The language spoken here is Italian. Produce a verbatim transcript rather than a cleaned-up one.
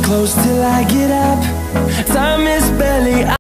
close till I get up. Time is barely